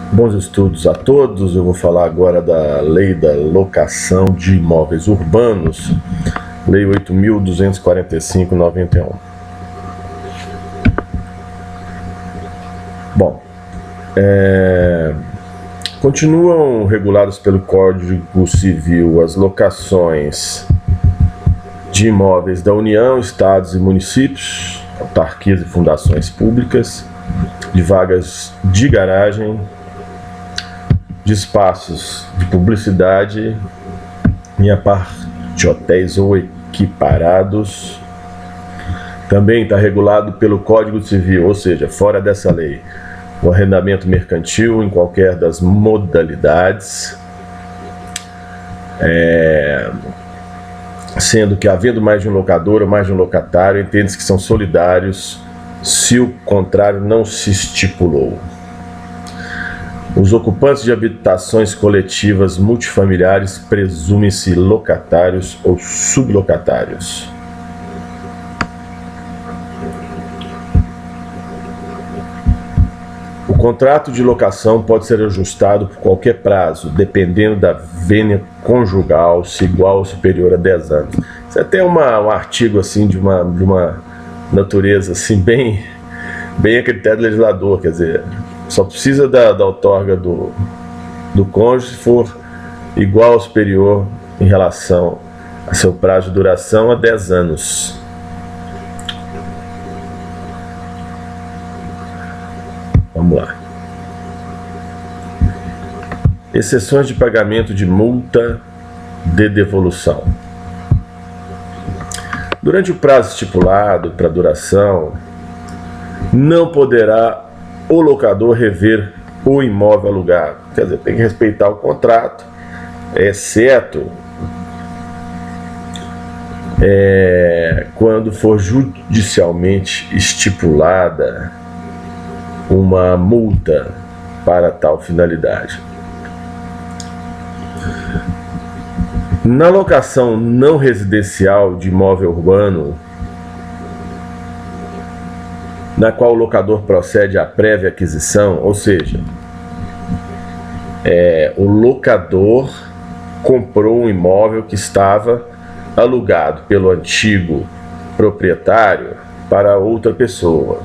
Bons estudos a todos. Eu vou falar agora da Lei da Locação de Imóveis Urbanos, Lei 8.245/91. Bom, continuam reguladas pelo Código Civil as locações de imóveis da União, Estados e municípios, autarquias e fundações públicas, de vagas de garagem, de espaços de publicidade e a parte de hotéis ou equiparados. Também está regulado pelo Código Civil, ou seja, fora dessa lei, o arrendamento mercantil em qualquer das modalidades, sendo que, havendo mais de um locador ou mais de um locatário, entende-se que são solidários se o contrário não se estipulou. Os ocupantes de habitações coletivas multifamiliares presumem-se locatários ou sublocatários. O contrato de locação pode ser ajustado por qualquer prazo, dependendo da vênia conjugal, se igual ou superior a 10 anos. Isso é até um artigo assim, de uma natureza assim, bem a critério do legislador, quer dizer, só precisa da outorga do cônjuge se for igual ou superior em relação a seu prazo de duração a 10 anos. Vamos lá. Exceções de pagamento de multa de devolução. Durante o prazo estipulado para duração, não poderá o locador rever o imóvel alugado. Quer dizer, tem que respeitar o contrato, exceto quando for judicialmente estipulada uma multa para tal finalidade. Na locação não residencial de imóvel urbano, na qual o locador procede à prévia aquisição, ou seja, o locador comprou um imóvel que estava alugado pelo antigo proprietário para outra pessoa.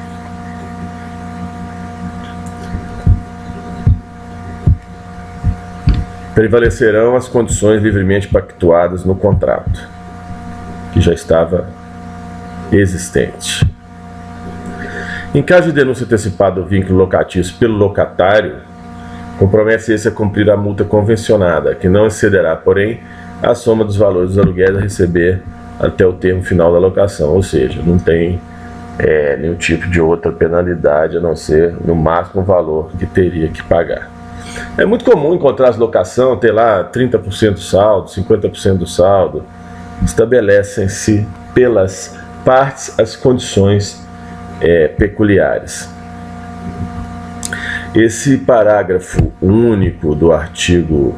Prevalecerão as condições livremente pactuadas no contrato, que já estava existente. Em caso de denúncia antecipada do vínculo locatício pelo locatário, compromete esse a cumprir a multa convencionada, que não excederá, porém, a soma dos valores dos aluguéis a receber até o termo final da locação, ou seja, não tem nenhum tipo de outra penalidade, a não ser, no máximo, o valor que teria que pagar. É muito comum encontrar as locações, ter lá 30% do saldo, 50% do saldo. Estabelecem-se pelas partes as condições peculiares. Esse parágrafo único do artigo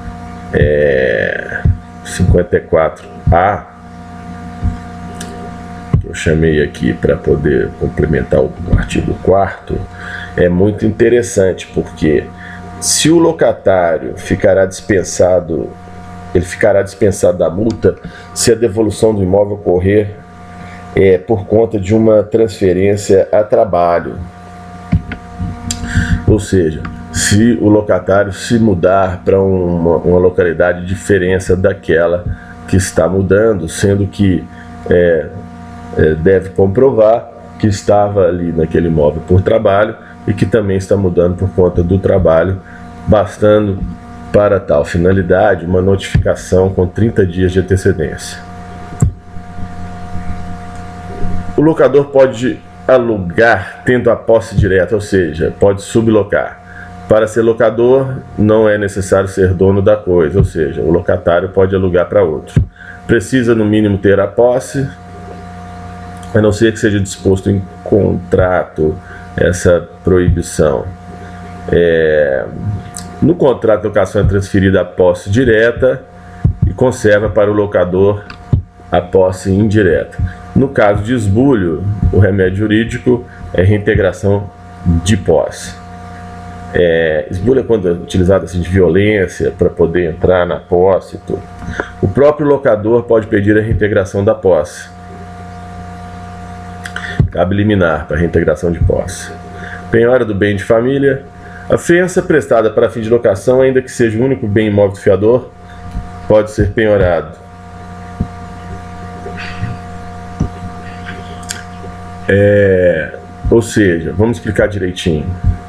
54A, que eu chamei aqui para poder complementar o artigo 4º, é muito interessante, porque se o locatário ficará dispensado da multa se a devolução do imóvel ocorrer por conta de uma transferência a trabalho. Ou seja, se o locatário se mudar para uma localidade diferente daquela que está mudando, sendo que deve comprovar que estava ali naquele imóvel por trabalho e que também está mudando por conta do trabalho, bastando para tal finalidade uma notificação com 30 dias de antecedência. O locador pode alugar tendo a posse direta, ou seja, pode sublocar. Para ser locador, não é necessário ser dono da coisa, ou seja, o locatário pode alugar para outro. Precisa, no mínimo, ter a posse, a não ser que seja disposto em contrato essa proibição. No contrato de locação é transferida a posse direta e conserva para o locador a posse indireta. No caso de esbulho, o remédio jurídico é reintegração de posse. Esbulha quando é utilizado assim, de violência para poder entrar na posse. Tudo. O próprio locador pode pedir a reintegração da posse. Cabe liminar para reintegração de posse. Penhora do bem de família. A fiança prestada para fim de locação, ainda que seja o único bem imóvel do fiador, pode ser penhorado. Ou seja, vamos explicar direitinho.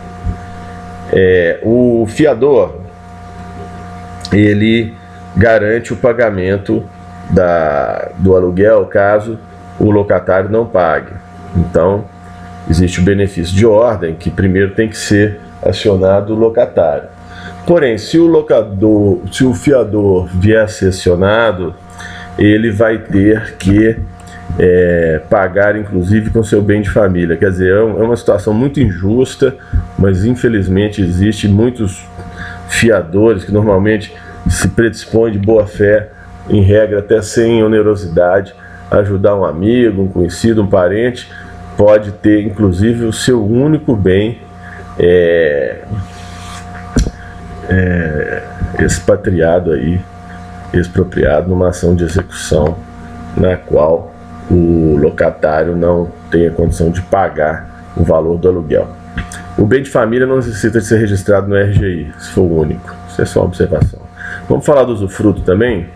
O fiador, ele garante o pagamento do aluguel caso o locatário não pague. Então, existe o benefício de ordem, que primeiro tem que ser acionado o locatário. Porém, se o fiador vier a ser acionado, ele vai ter que pagar, inclusive, com seu bem de família. Quer dizer, é uma situação muito injusta, mas infelizmente existe muitos fiadores que normalmente se predispõem de boa fé, em regra até sem onerosidade, a ajudar um amigo, um conhecido, um parente, pode ter inclusive o seu único bem expatriado aí, expropriado numa ação de execução na qual o locatário não tem a condição de pagar o valor do aluguel. O bem de família não necessita de ser registrado no RGI, se for o único. Isso é só uma observação. Vamos falar do usufruto também?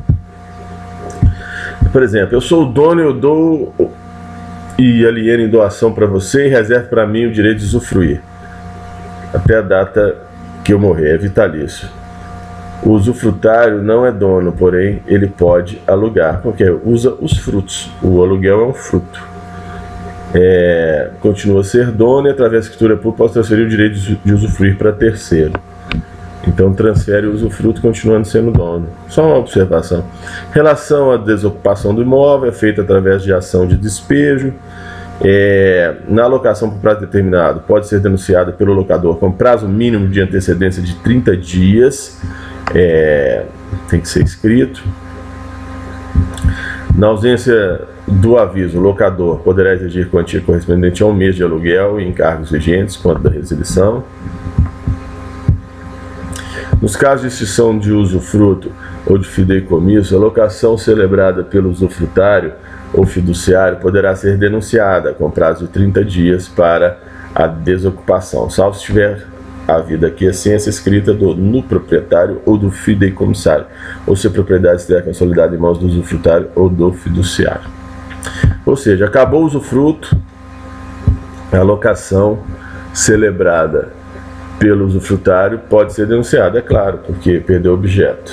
Por exemplo, eu sou o dono, eu dou e alieno em doação para você e reservo para mim o direito de usufruir até a data que eu morrer, é vitalício. O usufrutário não é dono, porém ele pode alugar, porque usa os frutos. O aluguel é um fruto. Continua a ser dono e através da escritura pública pode transferir o direito de usufruir para terceiro. Então transfere o usufruto continuando sendo dono. Só uma observação. Relação à desocupação do imóvel é feita através de ação de despejo. Na alocação por prazo determinado pode ser denunciada pelo locador com prazo mínimo de antecedência de 30 dias. Tem que ser escrito. Na ausência do aviso, o locador poderá exigir quantia correspondente a 1 mês de aluguel e encargos vigentes quanto da resilição. Nos casos de extinção de usufruto ou de fideicomisso, a locação celebrada pelo usufrutário ou fiduciário poderá ser denunciada com prazo de 30 dias para a desocupação, salvo se tiver havido aquiescência escrita no proprietário ou do fideicomissário, ou se a propriedade estiver consolidada em mãos do usufrutário ou do fiduciário. Ou seja, acabou o usufruto, a locação celebrada pelo usufrutário pode ser denunciada, é claro, porque perdeu o objeto.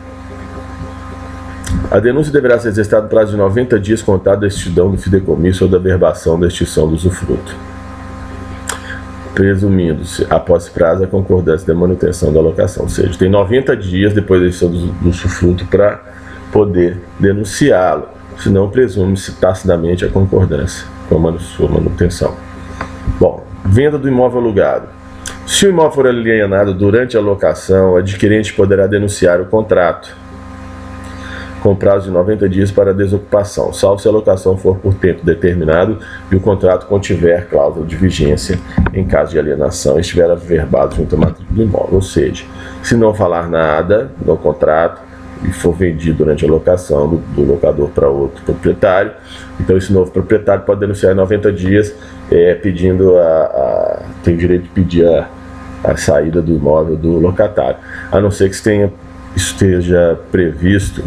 A denúncia deverá ser registrada no prazo de 90 dias contado da extinção do fideicomisso ou da verbação da extinção do usufruto, presumindo-se, após prazo, a concordância da manutenção da locação. Ou seja, tem 90 dias depois da extinção do usufruto para poder denunciá-lo, senão presume-se tacidamente a concordância com a sua manutenção. Bom, venda do imóvel alugado. Se o imóvel for alienado durante a locação, o adquirente poderá denunciar o contrato com prazo de 90 dias para a desocupação, salvo se a locação for por tempo determinado e o contrato contiver cláusula de vigência em caso de alienação e estiver averbado junto à matrícula do imóvel. Ou seja, se não falar nada no contrato e for vendido durante a locação do locador para outro proprietário, então esse novo proprietário pode denunciar em 90 dias pedindo tem o direito de pedir a saída do imóvel do locatário, a não ser que esteja previsto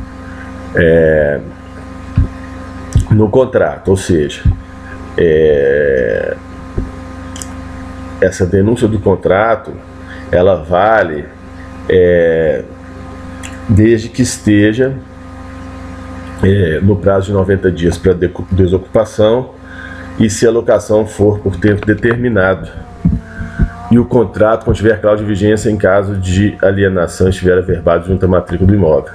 no contrato. Ou seja, essa denúncia do contrato ela vale desde que esteja no prazo de 90 dias para desocupação e se a locação for por tempo determinado e o contrato contiver cláusula de vigência em caso de alienação estiver averbado junto à matrícula do imóvel.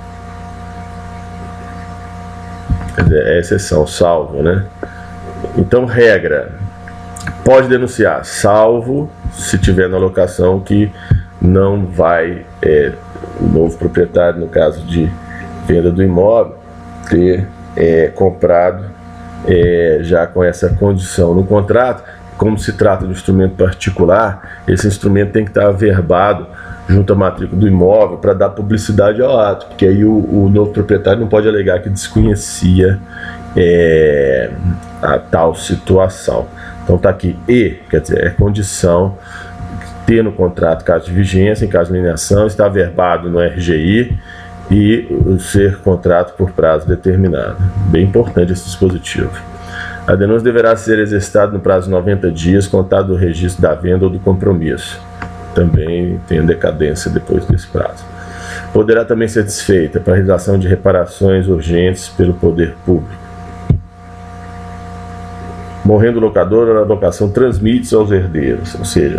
É exceção, salvo, né? Então, regra, pode denunciar, salvo se tiver na locação que não vai o novo proprietário, no caso de venda do imóvel, ter comprado já com essa condição no contrato, como se trata de um instrumento particular, esse instrumento tem que estar averbado junto à matrícula do imóvel para dar publicidade ao ato, porque aí o novo proprietário não pode alegar que desconhecia a tal situação. Então está aqui, quer dizer, é condição ter no contrato caso de vigência, em caso de alienação, está averbado no RGI e ser contrato por prazo determinado. Bem importante esse dispositivo. A denúncia deverá ser exercitada no prazo de 90 dias, contado do registro da venda ou do compromisso. Também tem a decadência depois desse prazo. Poderá também ser desfeita para realização de reparações urgentes pelo poder público. Morrendo o locador, a locação transmite-se aos herdeiros, ou seja,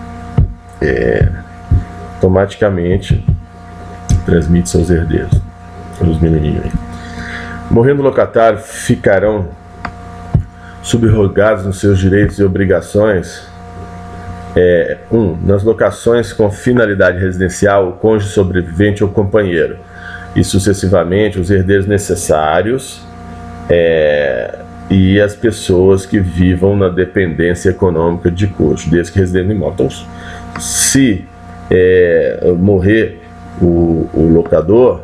automaticamente transmite-se aos herdeiros, os menininhos aí. Morrendo o locatário, ficarão subrogados nos seus direitos e obrigações. 1. Nas locações com finalidade residencial, o cônjuge sobrevivente ou companheiro, e sucessivamente os herdeiros necessários e as pessoas que vivam na dependência econômica de cônjuge, desde que residem no imóvel. Então, se morrer o locador,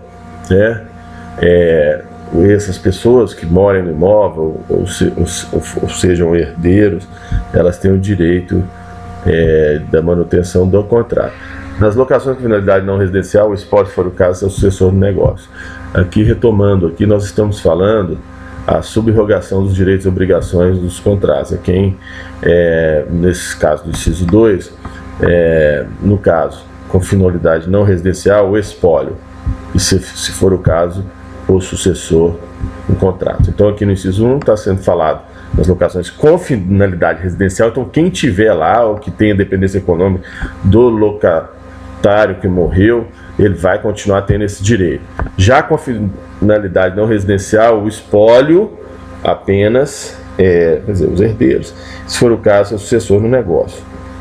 essas pessoas que moram no imóvel ou sejam herdeiros, elas têm o direito da manutenção do contrato. Nas locações com finalidade não residencial, o espólio, se for o caso, é o sucessor do negócio. Aqui, retomando, aqui nós estamos falando a subrogação dos direitos e obrigações dos contratos. É quem, nesse caso do inciso 2, no caso com finalidade não residencial, o espólio, e se for o caso, o sucessor no contrato. Então aqui no inciso 1 está sendo falado nas locações com finalidade residencial. Então quem tiver lá ou que tenha dependência econômica do locatário que morreu, ele vai continuar tendo esse direito. Já com finalidade não residencial, o espólio apenas quer dizer, os herdeiros. Se for o caso, é o sucessor no negócio.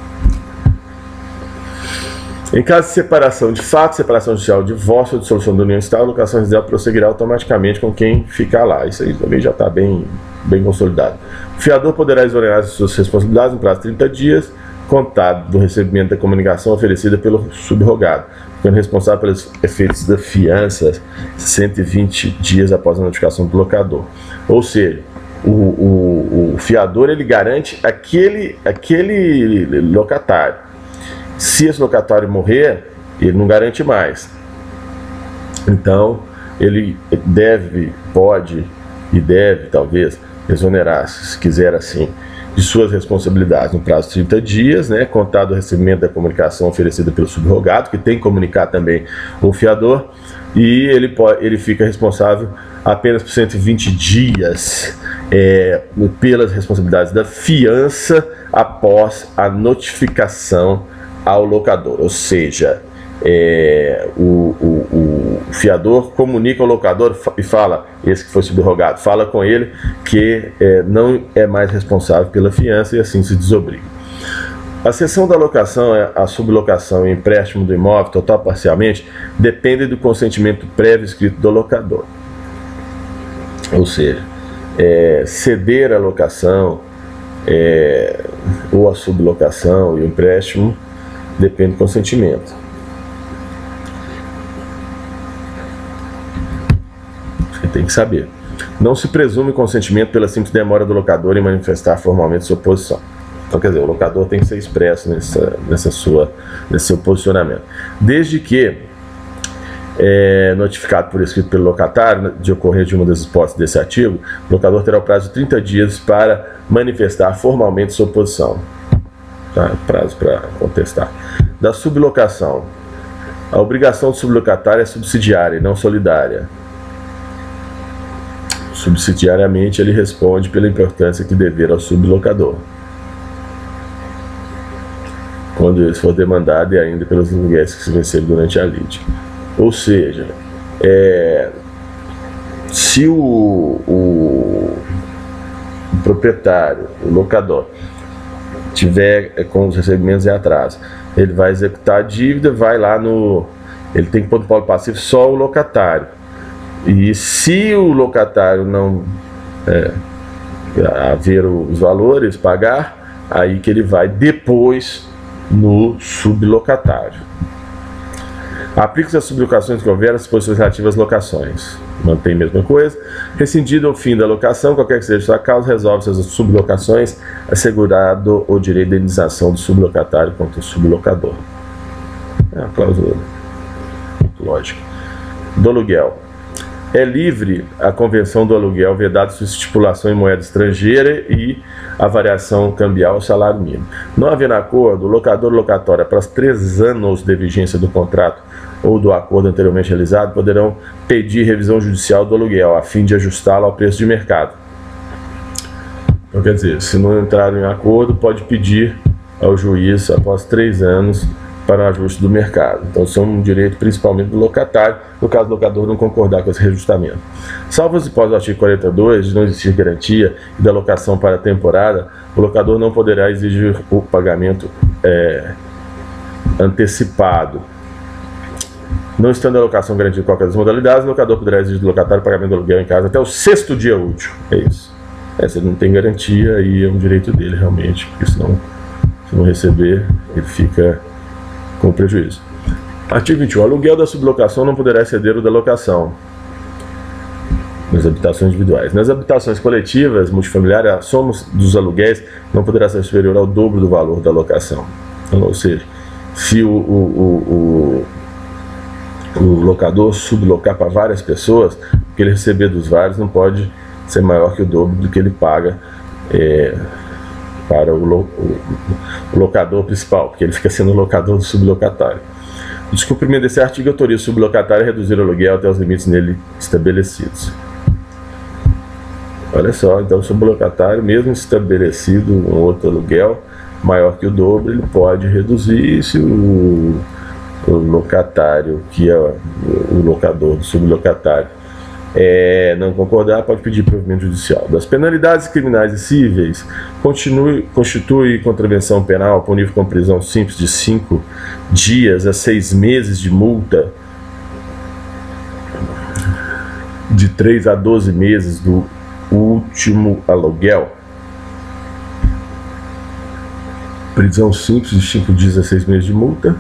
Em caso de separação de fato, separação judicial, divórcio ou dissolução da união estável, a locação residencial prosseguirá automaticamente com quem ficar lá. Isso aí também já está bem consolidado. O fiador poderá exonerar as suas responsabilidades no prazo de 30 dias, contado do recebimento da comunicação oferecida pelo subrogado, ficando responsável pelos efeitos da fiança 120 dias após a notificação do locador. Ou seja, o fiador ele garante aquele locatário. Se esse locatário morrer, ele não garante mais. Então, ele pode e deve, talvez, exonerar, se quiser assim, de suas responsabilidades no prazo de 30 dias, contado o recebimento da comunicação oferecida pelo subrogado, que tem que comunicar também o fiador, e ele fica responsável apenas por 120 dias pelas responsabilidades da fiança após a notificação ao locador, ou seja, o fiador comunica ao locador e fala, esse que foi subrogado, fala com ele que não é mais responsável pela fiança e assim se desobriga. A cessão da locação, a sublocação e empréstimo do imóvel, total ou parcialmente, depende do consentimento prévio escrito do locador. Ou seja, ceder a locação ou a sublocação e o empréstimo depende do consentimento. Você tem que saber. Não se presume consentimento pela simples demora do locador em manifestar formalmente sua posição. Então, quer dizer, o locador tem que ser expresso nesse seu posicionamento. Desde que notificado por escrito pelo locatário, de ocorrer de uma das hipóteses desse artigo, o locador terá o prazo de 30 dias para manifestar formalmente sua posição. Tá? Prazo para contestar. Da sublocação. A obrigação do sublocatário é subsidiária e não solidária. Subsidiariamente, ele responde pela importância que dever ao sublocador, quando ele for demandado e ainda pelos aluguéis que se venceram durante a lide. Ou seja, se o proprietário, o locador, tiver com os recebimentos em atraso, ele vai executar a dívida, vai lá ele tem que pôr no polo passivo só o locatário. E se o locatário não haver os valores, pagar, aí que ele vai depois no sublocatário. Aplica-se as sublocações que houver as disposições relativas às locações. Mantém a mesma coisa. Rescindido o fim da locação, qualquer que seja a sua causa, resolve-se as sublocações, assegurado o direito de indenização do sublocatário contra o sublocador. É uma cláusula muito lógica. Do aluguel. É livre a convenção do aluguel, vedado sua estipulação em moeda estrangeira e a variação cambial ao salário mínimo. Não havendo acordo, o locador ou locatória para os 3 anos de vigência do contrato ou do acordo anteriormente realizado poderão pedir revisão judicial do aluguel, a fim de ajustá-lo ao preço de mercado. Então, quer dizer, se não entraram em acordo, pode pedir ao juiz, após 3 anos, para o ajuste do mercado. Então, isso é um direito principalmente do locatário, no caso do locador não concordar com esse reajustamento. Salvo as hipóteses do artigo 42, de não existir garantia e da locação para a temporada, o locador não poderá exigir o pagamento antecipado. Não estando a locação garantida em qualquer das modalidades, o locador poderá exigir do locatário o pagamento do aluguel em casa até o 6º dia útil. É isso. Se ele não tem garantia, aí é um direito dele realmente, porque senão, se não receber, ele fica com prejuízo. Artigo 21. O aluguel da sublocação não poderá exceder o da locação nas habitações individuais. Nas habitações coletivas, multifamiliares, a soma dos aluguéis não poderá ser superior ao dobro do valor da locação. Então, ou seja, se o locador sublocar para várias pessoas, o que ele receber dos vários não pode ser maior que o dobro do que ele paga para o locador principal, porque ele fica sendo o locador do sublocatário. O descumprimento desse artigo autoriza o sublocatário a reduzir o aluguel até os limites nele estabelecidos. Olha só, então o sublocatário, mesmo estabelecido um outro aluguel maior que o dobro, ele pode reduzir. Se o locatário, que é o locador do sublocatário, não concordar, pode pedir provimento judicial. Das penalidades criminais e cíveis, constitui contravenção penal punível com prisão simples de 5 dias a 6 meses de multa, de 3 a 12 meses do último aluguel. Prisão simples de 5 dias a 6 meses de multa,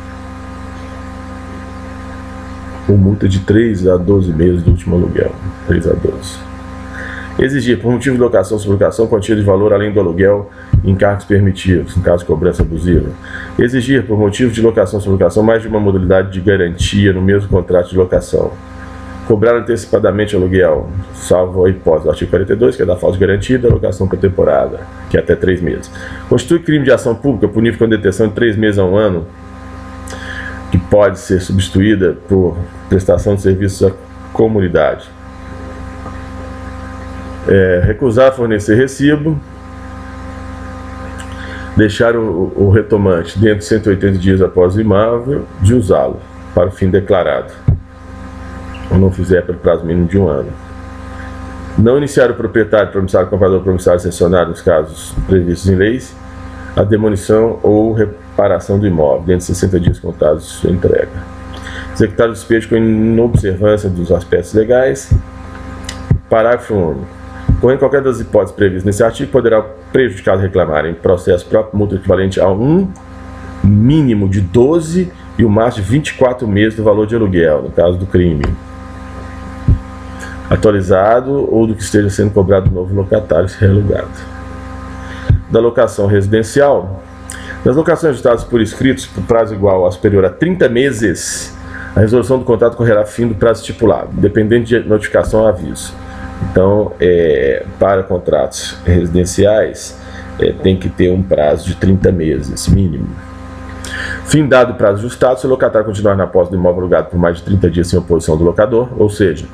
ou multa de 3 a 12 meses do último aluguel. 3 a 12. Exigir, por motivo de locação ou sublocação, quantia de valor além do aluguel, encargos permitidos, em caso de cobrança abusiva. Exigir, por motivo de locação ou sublocação, mais de uma modalidade de garantia no mesmo contrato de locação. Cobrar antecipadamente aluguel, salvo a hipótese do artigo 42, que é da falta de garantia, da locação por temporada, que é até 3 meses. Constitui crime de ação pública punível com detenção de 3 meses a 1 ano, que pode ser substituída por prestação de serviços à comunidade. Recusar fornecer recibo, deixar o retomante dentro de 180 dias após o imóvel de usá-lo para o fim declarado, ou não fizer pelo prazo mínimo de 1 ano. Não iniciar o proprietário, promissário, comprador, promissário, cessionário nos casos previstos em leis, a demolição ou reparação do imóvel, dentro de 60 dias contados de sua entrega. Executar o despejo com inobservância dos aspectos legais. Parágrafo único. Correndo qualquer das hipóteses previstas nesse artigo, poderá o prejudicado reclamar em processo próprio multa equivalente a um mínimo de 12 e o máximo de 24 meses do valor de aluguel, no caso do crime atualizado ou do que esteja sendo cobrado do novo locatário se realugado. Da locação residencial. Nas locações ajustadas por escritos por prazo igual ou superior a 30 meses, a resolução do contrato correrá fim do prazo estipulado, dependente de notificação ou aviso. Então, para contratos residenciais, tem que ter um prazo de 30 meses, mínimo. Fim dado o prazo ajustado, se o locatário continuar na posse do imóvel alugado por mais de 30 dias sem oposição do locador, ou seja,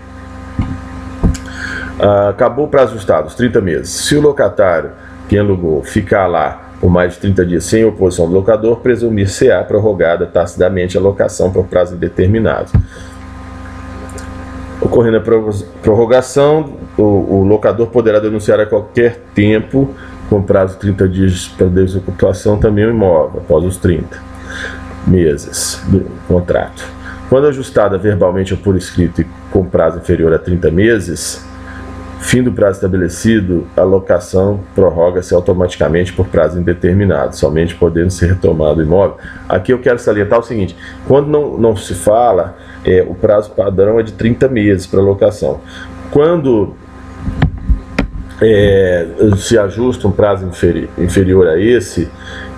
acabou o prazo ajustado, os 30 meses. Se o locatário, quem alugou, ficar lá por mais de 30 dias sem oposição do locador, presumir-se-á prorrogada tacitamente a locação por prazo indeterminado. Ocorrendo a prorrogação, o locador poderá denunciar a qualquer tempo, com prazo de 30 dias para desocupação, também o imóvel, após os 30 meses do contrato. Quando ajustada verbalmente ou por escrito e com prazo inferior a 30 meses, Fim do prazo estabelecido, a locação prorroga-se automaticamente por prazo indeterminado, somente podendo ser retomado o imóvel. Aqui eu quero salientar o seguinte: quando não se fala, o prazo padrão é de 30 meses para locação. Quando se ajusta um prazo inferior a esse,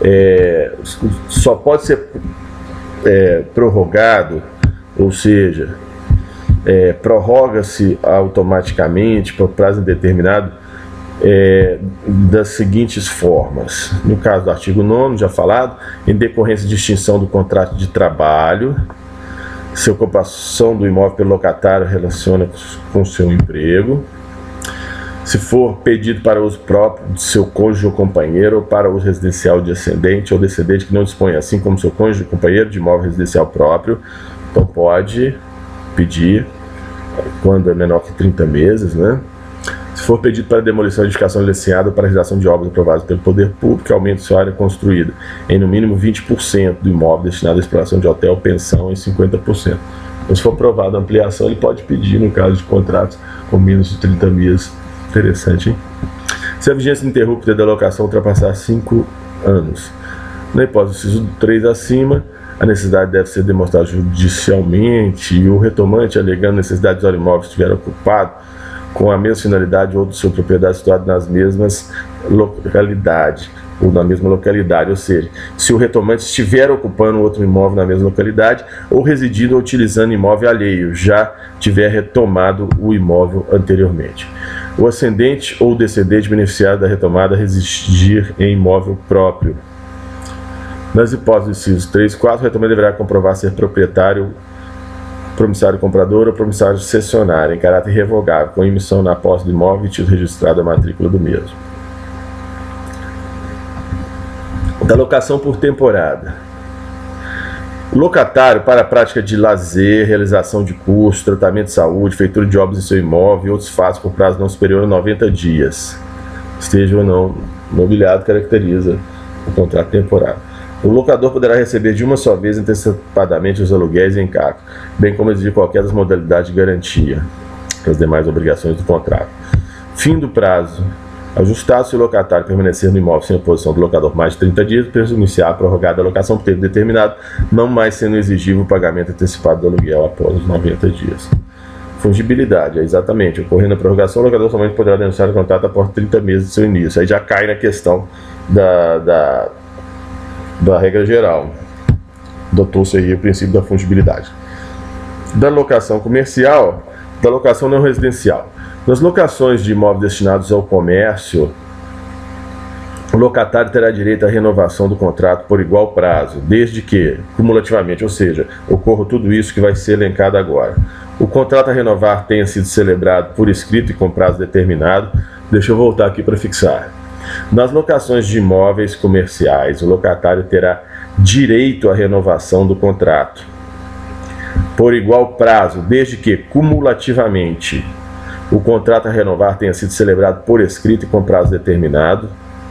só pode ser prorrogado, ou seja, prorroga-se automaticamente por prazo indeterminado das seguintes formas. No caso do artigo 9º, já falado, em decorrência de extinção do contrato de trabalho, se a ocupação do imóvel pelo locatário relaciona com seu emprego, se for pedido para uso próprio de seu cônjuge ou companheiro, ou para uso residencial de ascendente ou descendente que não dispõe, assim como seu cônjuge ou companheiro, de imóvel residencial próprio, então pode pedir quando é menor que 30 meses, né? Se for pedido para demolição, edificação licenciada ou para realização de obras aprovadas pelo poder público, aumento sua área construída em no mínimo 20% do imóvel destinado à exploração de hotel, pensão em 50%. Então, se for aprovada a ampliação, ele pode pedir no caso de contratos com menos de 30 meses. Interessante, hein? Se a vigência ininterrupta da locação ultrapassar 5 anos, na hipótese do inciso 3 acima, a necessidade deve ser demonstrada judicialmente e o retomante, alegando necessidade de usar o imóvel estiver ocupado com a mesma finalidade ou de sua propriedade situada nas mesmas localidades, ou na mesma localidade, ou seja, se o retomante estiver ocupando outro imóvel na mesma localidade ou residindo ou utilizando imóvel alheio, já tiver retomado o imóvel anteriormente. O ascendente ou descendente beneficiário da retomada residir em imóvel próprio. Nas hipóteses incisos 3 e 4, o retomante deverá comprovar ser proprietário, promissário comprador ou promissário cessionário, em caráter irrevogável, com emissão na posse do imóvel e título registrado a matrícula do mesmo. Da locação por temporada. O locatário, para a prática de lazer, realização de cursos, tratamento de saúde, feitura de obras em seu imóvel e outros fatos por prazo não superior a 90 dias, esteja ou não mobiliado, caracteriza o contrato temporário. O locador poderá receber de uma só vez antecipadamente os aluguéis em encargo, bem como exigir qualquer das modalidades de garantia, as demais obrigações do contrato. Fim do prazo. Ajustado, se o locatário permanecer no imóvel sem oposição do locador mais de 30 dias, presume-se-á prorrogada a locação por tempo determinado, não mais sendo exigível o pagamento antecipado do aluguel após os 90 dias. Fungibilidade, exatamente. Ocorrendo a prorrogação, o locador somente poderá denunciar o contrato após 30 meses do seu início. Aí já cai na questão da regra geral. Adotou-se aí o princípio da fungibilidade. Da locação comercial, da locação não residencial. Nas locações de imóveis destinados ao comércio, o locatário terá direito à renovação do contrato por igual prazo, desde que, cumulativamente, ou seja, ocorra tudo isso que vai ser elencado agora. O contrato a renovar tenha sido celebrado por escrito e com prazo determinado. Deixa eu voltar aqui para fixar. Nas locações de imóveis comerciais, o locatário terá direito à renovação do contrato por igual prazo, desde que, cumulativamente, o contrato a renovar tenha sido celebrado por escrito e com prazo determinado.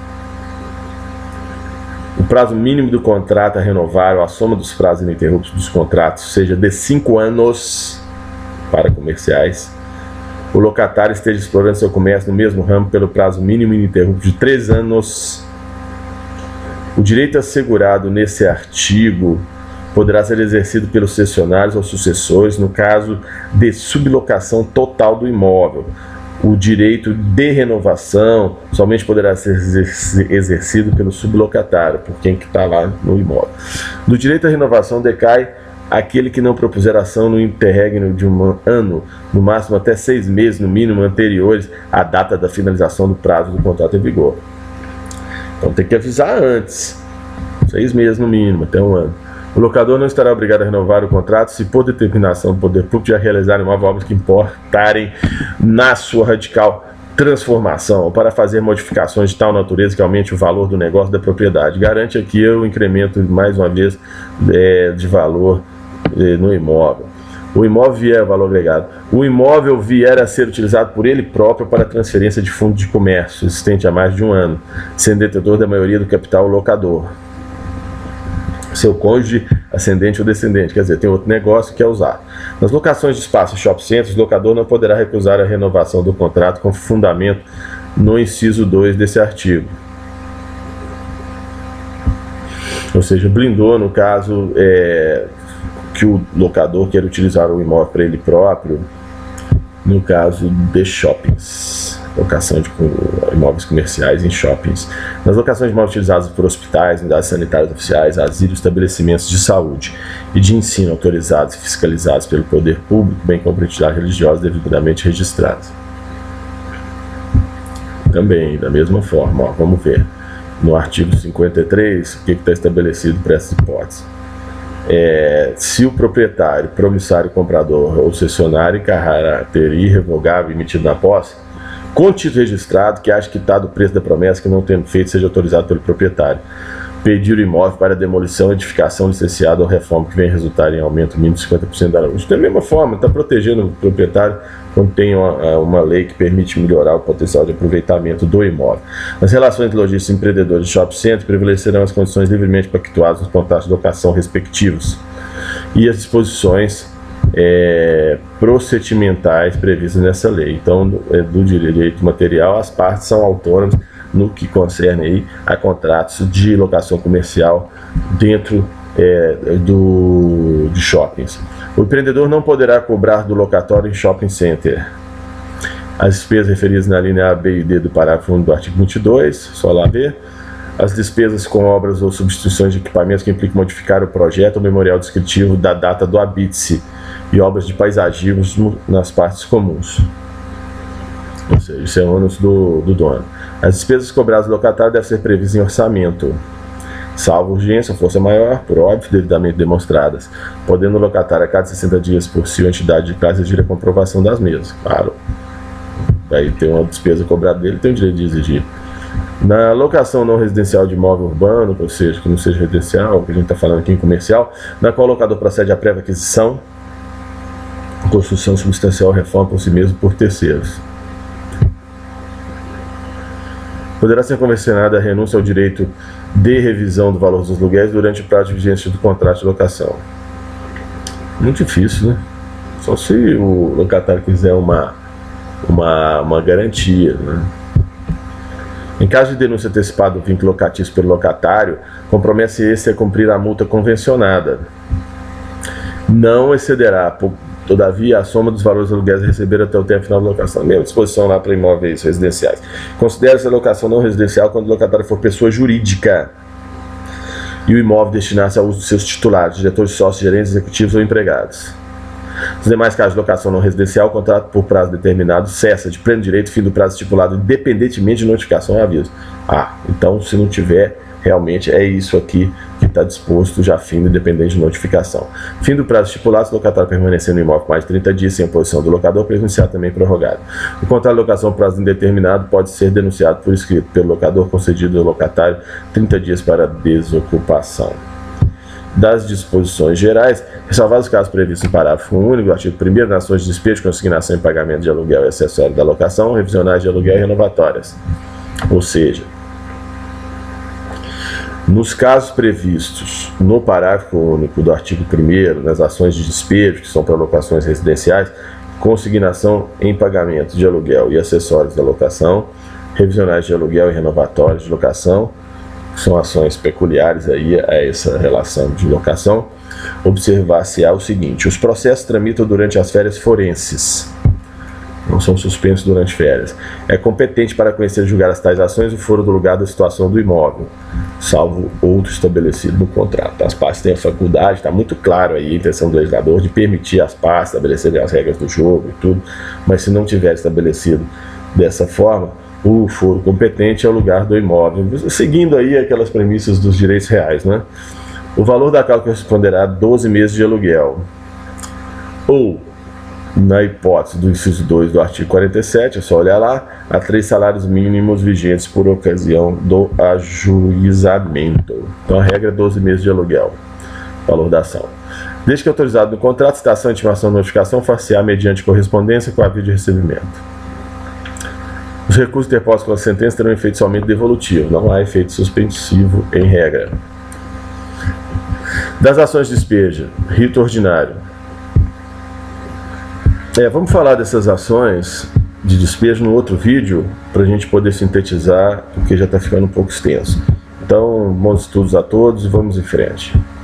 O prazo mínimo do contrato a renovar ou a soma dos prazos ininterruptos dos contratos seja de 5 anos para comerciais. O locatário esteja explorando seu comércio no mesmo ramo pelo prazo mínimo ininterrupto de 3 anos. O direito assegurado nesse artigo poderá ser exercido pelos cessionários ou sucessores no caso de sublocação total do imóvel. O direito de renovação somente poderá ser exercido pelo sublocatário, por quem que está lá no imóvel. Do direito à renovação decai aquele que não propuser ação no interregno de um ano, no máximo até 6 meses, no mínimo, anteriores à data da finalização do prazo do contrato em vigor. Então tem que avisar antes, 6 meses no mínimo, até 1 ano. O locador não estará obrigado a renovar o contrato se, por determinação do poder público, já realizar imóvel obras que importarem na sua radical transformação ou para fazer modificações de tal natureza que aumente o valor do negócio da propriedade. Garante aqui o incremento, mais uma vez, de valor no imóvel. O imóvel vier a valor agregado. O imóvel vier a ser utilizado por ele próprio para transferência de fundo de comércio existente há mais de 1 ano, sendo detentor da maioria do capital locador. Seu cônjuge ascendente ou descendente, quer dizer, tem outro negócio que quer usar. Nas locações de espaço e shopping centers, o locador não poderá recusar a renovação do contrato com fundamento no inciso 2 desse artigo. Ou seja, blindou no caso que o locador quer utilizar o imóvel para ele próprio, no caso de shoppings, locação de imóveis comerciais em shoppings. Nas locações de imóveis utilizados por hospitais, unidades sanitárias oficiais, asilos, estabelecimentos de saúde e de ensino autorizados e fiscalizados pelo poder público, bem como entidades religiosas devidamente registradas. Também, da mesma forma, ó, vamos ver. No artigo 53, o que está estabelecido para essa hipótese? Se o proprietário, promissário, comprador ou cessionário em caráter irrevogável emitido na posse, com título registrado, que acha quitado o preço da promessa que não tendo feito, seja autorizado pelo proprietário, pedir o imóvel para demolição, edificação, licenciada ou reforma que venha resultar em aumento mínimo de 50% da luz. Da mesma forma, está protegendo o proprietário quando tem uma lei que permite melhorar o potencial de aproveitamento do imóvel. Nas relações de lojistas e empreendedores de shopping center, prevalecerão as condições livremente pactuadas nos contratos de locação respectivos e as disposições procedimentais previstas nessa lei. Então, do direito material, as partes são autônomas no que concerne aí a contratos de locação comercial dentro de shoppings. O empreendedor não poderá cobrar do locatório em shopping center as despesas referidas na linha A, B e D do parágrafo 1 do artigo 22, só lá ver. As despesas com obras ou substituições de equipamentos que implicam modificar o projeto ou memorial descritivo da data do habite-se e obras de paisagismo nas partes comuns. Ou seja, isso é ônus do dono. As despesas cobradas do locatário devem ser previstas em orçamento, salvo urgência ou força maior, por óbvio, devidamente demonstradas, podendo o locatário a cada 60 dias por si ou entidade de classe exigir a comprovação das mesmas. Claro, aí tem uma despesa cobrada dele, tem o direito de exigir. Na locação não residencial de imóvel urbano, ou seja, que não seja residencial, que a gente está falando aqui em comercial, na qual o locador procede à prévia aquisição, construção substancial ou reforma por si mesmo por terceiros. Poderá ser convencionada a renúncia ao direito de revisão do valor dos aluguéis durante o prazo de vigência do contrato de locação. Muito difícil, né? Só se o locatário quiser uma garantia, né? Em caso de denúncia antecipada do vínculo locatício pelo locatário, compromete esse a cumprir a multa convencionada. Não excederá, todavia, a soma dos valores aluguéis a receber até o tempo final da locação. Mesma disposição lá para imóveis residenciais. Considera-se a locação não residencial quando o locatário for pessoa jurídica e o imóvel destinar-se ao uso de seus titulares, diretores, sócios, gerentes, executivos ou empregados. Nos demais casos de locação não residencial, o contrato por prazo determinado cessa de pleno direito fim do prazo estipulado, independentemente de notificação e aviso. Então, se não tiver, realmente é isso aqui que está disposto já fim independente de notificação. Fim do prazo estipulado, se o locatário permanecer no imóvel mais de 30 dias sem oposição do locador, presenciar também prorrogado. O contrato de locação por prazo indeterminado pode ser denunciado por escrito pelo locador, concedido ao locatário 30 dias para desocupação. Das disposições gerais, ressalvados os casos previstos no parágrafo único do artigo 1º, nas ações de despejo, consignação e pagamento de aluguel e acessório da locação, revisionais de aluguel e renovatórias. Ou seja, nos casos previstos no parágrafo único do artigo 1º, nas ações de despejo, que são para locações residenciais, consignação em pagamento de aluguel e acessórios da locação, revisionais de aluguel e renovatórios de locação, que são ações peculiares aí a essa relação de locação, observar-se-á o seguinte: os processos tramitam durante as férias forenses, não são suspensos durante férias. É competente para conhecer e julgar as tais ações o foro do lugar da situação do imóvel, salvo outro estabelecido no contrato. As partes têm a faculdade, está muito claro aí a intenção do legislador de permitir às partes estabelecerem as regras do jogo e tudo, mas se não tiver estabelecido dessa forma, o foro competente é o lugar do imóvel, seguindo aí aquelas premissas dos direitos reais, né? O valor da causa corresponderá a 12 meses de aluguel, ou, na hipótese do inciso 2 do artigo 47, é só olhar lá, a 3 salários mínimos vigentes por ocasião do ajuizamento. Então a regra é 12 meses de aluguel, valor da ação. Desde que autorizado no contrato, citação, intimação, notificação, far-se-á mediante correspondência com aviso de recebimento. Os recursos interpostos pela sentença terão efeito somente devolutivo, não há efeito suspensivo em regra. Das ações de despejo, rito ordinário. Vamos falar dessas ações de despejo no outro vídeo, para a gente poder sintetizar, porque já está ficando um pouco extenso. Então, bons estudos a todos e vamos em frente.